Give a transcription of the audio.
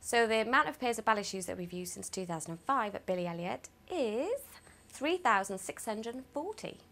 So the amount of pairs of ballet shoes that we've used since 2005 at Billy Elliot is 3,640.